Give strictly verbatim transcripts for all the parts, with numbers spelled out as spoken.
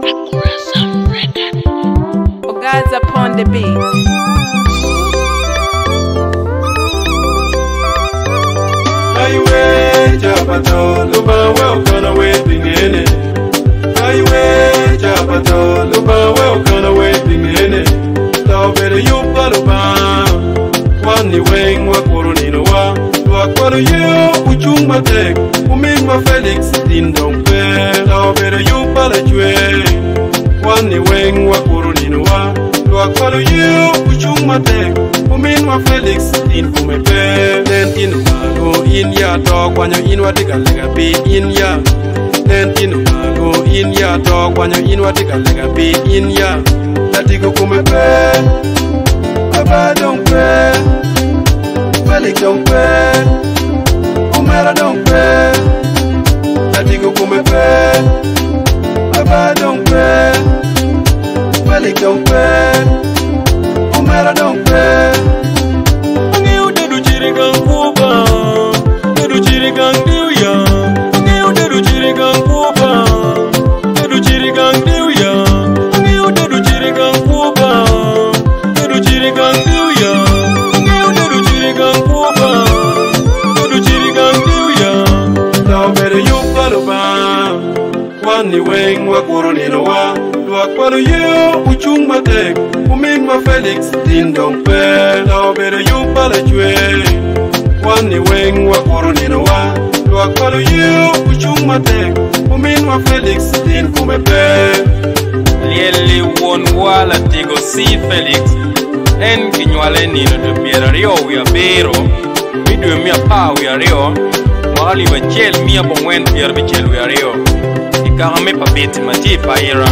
Guys upon the beat. Highway, Japato, Luba, welcome away, Pingene. Highway, Japato, Luba, welcome away, Pingene. Love it, you paluba. One wing, what Coronino, what for you, Uchumba Tech, who make my Felix, Din don't pay. Love it, you palachue. One wing, what Coronino, what for you, Uchumba Tech, who make my Felix, Din for me pay. Then in go in ya dog when you're in what they got like a bee in ya. Then in go in ya dog when you're in what they got like a bee in ya. That you go come pay. Papa don't pay. Felix don't pay. Omera don't pay. That you go come pay. Papa don't pay. Felix don't pay. Omera don't pay. Wing wa Coronino wa Luak palo you Uchumba Tek Uming ma Felix Din dong pe Lao bere you pala chwe Wani wing wa Coronino wa Luak palo you Uchumba Tek Uming ma Felix Din kume pe Lieli won wala tigo si Felix En kinywale nino de biera rio wia bero Midwe mia pa wia rio Wali bachel mia bongwen bier bichel wia rio Ikahame papiti maji paira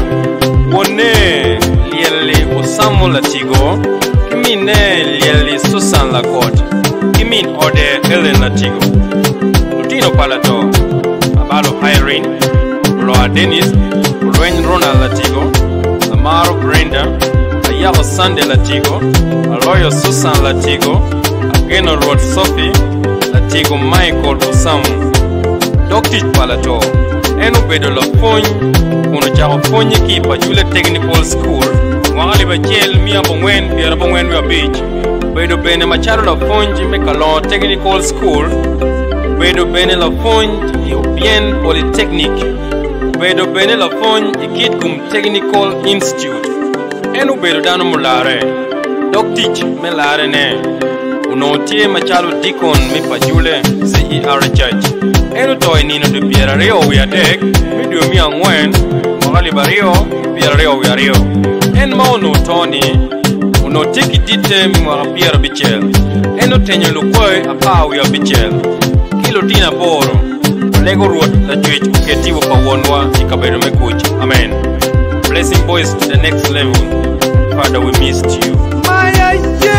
Wone lieli osamo latigo Kimine lieli susan lakot Kimin ode ele latigo Lutino palato Abalo Irene Loa Dennis Luen Ronald latigo Amaro Brenda Ayaho Sunday latigo Aloyo Susan latigo Ageno Rod Sophie Latigo Michael Osamu Doctor palato Eno bedo la fony Uno chako fonyi ki pa Jule Technical School Wangali ba jel miya bongwen Biara bongwen wia beach Bedo bene macharo la fonyi Mekalon Technical School Bedo bene la fonyi European Polytechnic Bedo bene la fonyi Ikitkum Technical Institute Eno bedo dano mulare Dok teach me lare ne Uno tie macharo Dikon Mi pa Jule C E R Church Eno toy nino de biera rio wia dek Midio mi angwen Magali ba rio Biera rio wia rio En ma uno toni Uno tiki dite mi mwa biera bichel Eno tenyo lukwe Aka wia bichel Kilo tina boro Lego ruot la juich Uketivo pa wonwa Ikabedo me kuch Amen. Blessing boys to the next level. Father, we missed you. Maya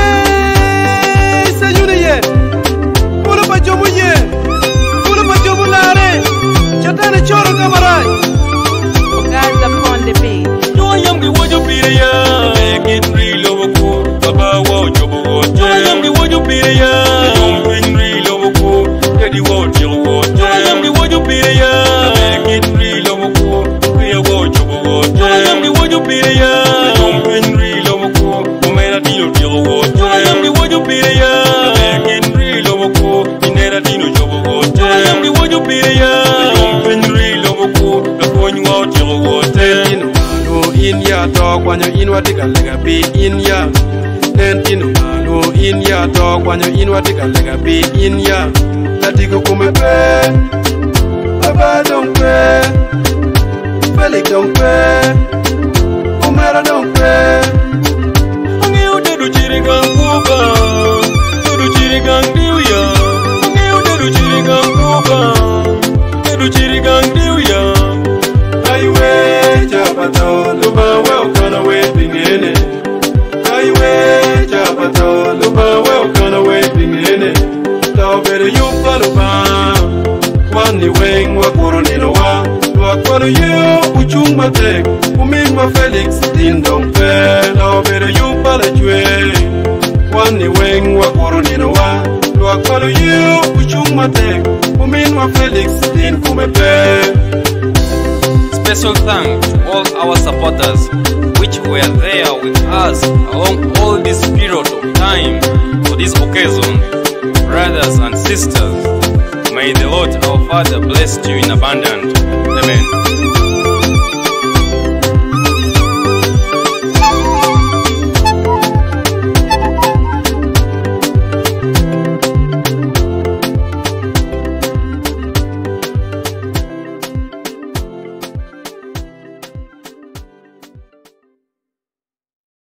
ye Sayune ye Pula pa jomu ye Pula pa jomu nare Chatane choro kamarai Guys upon the beat. No yam gi wojo pire ya Get real over ko Baba wojo bo No yam gi wojo pire ya Get real over ko Daddy wojo bo No yam gi wojo pire ya Get real over ko We wojo bo No yam gi wojo pire ya Get real over ko Omera dino dilo wo No yam gi wojo pire ya Get real over ko Inera dino jobo wo No yam gi wojo pire ya Get real over ko La konyo wo dilo wo In ya dog when you're in what they got like a bee in ya. Then in no in ya dog when you're in what they got like a bee in ya. That you go come pay. Papa don't pay. Felix don't pay. Omera don't pay. Angi ude du chirigang kuba. Du chirigang diuya. Angi ude du chirigang kuba. Du chirigang diuya. Highway Japato Luba welcome away Pingene. Highway Japato Luba welcome away Pingene. Tau better you paluba. Wani wing wa Coronino wa. Luak palu you Uchumba Tek. Umingma Felix Din dong pe. Tau better you palachwe. Wani wing wa Coronino wa. Luak palu you Uchumba Tek. Umingma Felix Din kume pe. special thanks to all our supporters which were there with us along all this period of time for this occasion. Brothers and sisters, may the Lord our Father bless you in abundance. Amen.